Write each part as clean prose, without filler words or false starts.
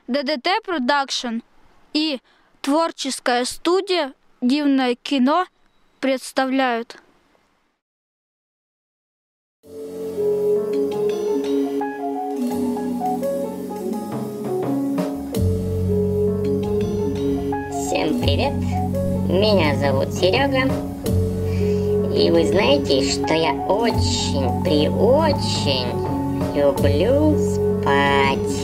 ДДТ Продакшн и творческая студия «Дивное кино» представляют. Всем привет! Меня зовут Серега. И вы знаете, что я очень люблю спать.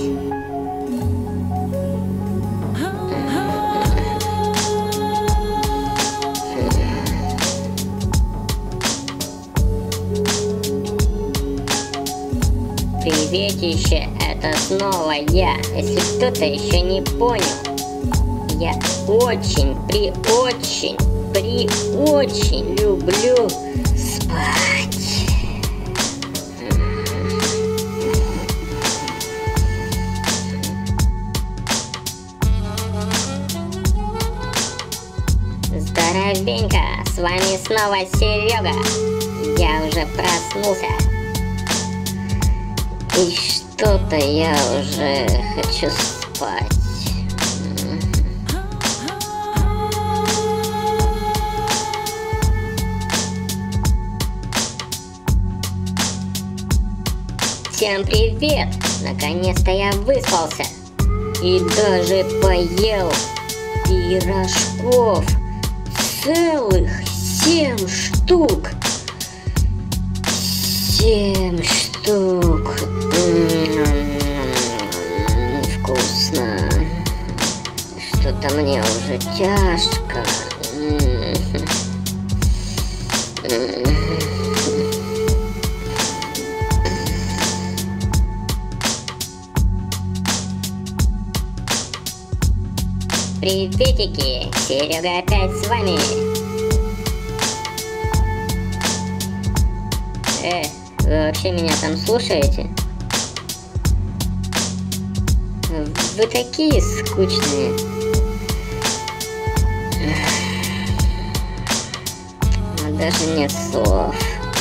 Приветище, это снова я. Если кто-то еще не понял, я очень люблю спать. Здоровенько, с вами снова Серега. Я уже проснулся. И что-то я уже хочу спать. Всем привет! Наконец-то я выспался и даже поел пирожков. Целых 7 штук. 7 штук. Вкусно. Что-то мне уже тяжко. Приветики! Серега опять с вами. Вы вообще меня там слушаете? Вы такие скучные. Даже нет слов.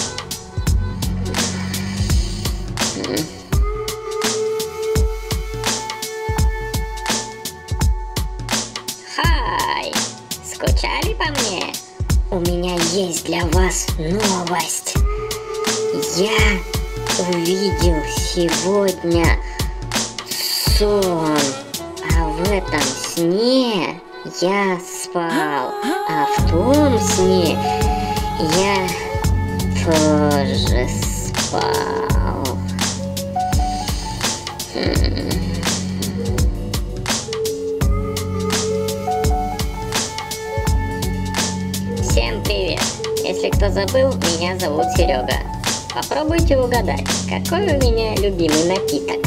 Хай! Скучали по мне? У меня есть для вас новость. Я увидел сегодня сон, а в этом сне я спал, а в том сне я тоже спал. Всем привет! Если кто забыл, меня зовут Серега. Попробуйте угадать, какой у меня любимый напиток.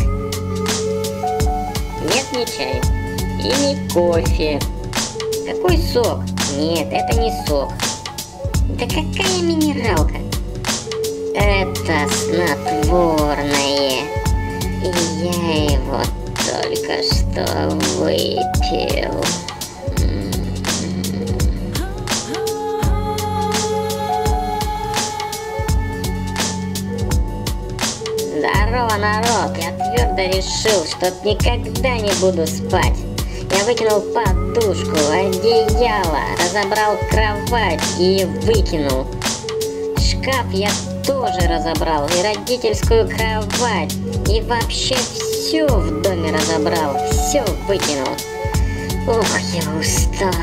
Нет, не чай и не кофе. Какой сок? Нет, это не сок. Да какая минералка? Это снотворное. И я его только что выпил. Здорово, народ! Я твердо решил, что никогда не буду спать. Я выкинул подушку, одеяло, разобрал кровать и выкинул. Шкаф я тоже разобрал, и родительскую кровать, и вообще все в доме разобрал, все выкинул. Ох, я устал.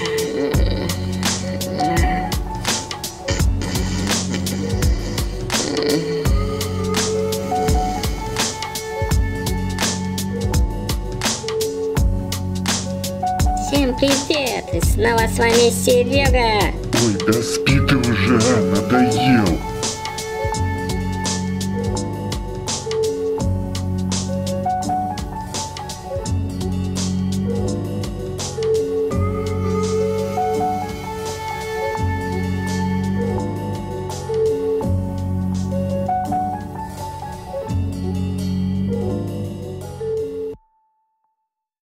Всем привет! И снова с вами Серега! Ой, да спи ты уже, надоело.